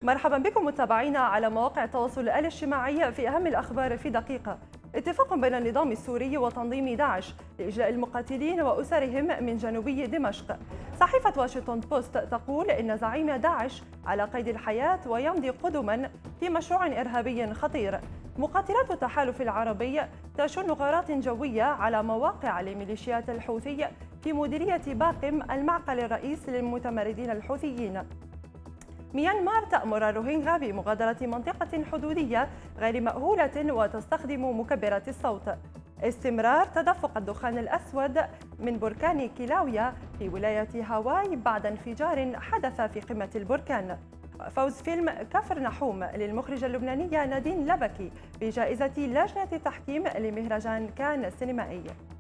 مرحبا بكم متابعينا على مواقع التواصل الاجتماعي في أهم الأخبار في دقيقة. اتفاق بين النظام السوري وتنظيم داعش لإجلاء المقاتلين وأسرهم من جنوبي دمشق. صحيفة واشنطن بوست تقول إن زعيم داعش على قيد الحياة ويمضي قدما في مشروع إرهابي خطير. مقاتلات التحالف العربي تشن غارات جوية على مواقع لميليشيات الحوثي في مديرية باقم المعقل الرئيس للمتمردين الحوثيين. ميانمار تأمر الروهينغا بمغادرة منطقة حدودية غير مأهولة وتستخدم مكبرات الصوت. استمرار تدفق الدخان الأسود من بركان كيلاويا في ولاية هاواي بعد انفجار حدث في قمة البركان. فوز فيلم كفر نحوم للمخرجة اللبنانية نادين لبكي بجائزة لجنة التحكيم لمهرجان كان السينمائي.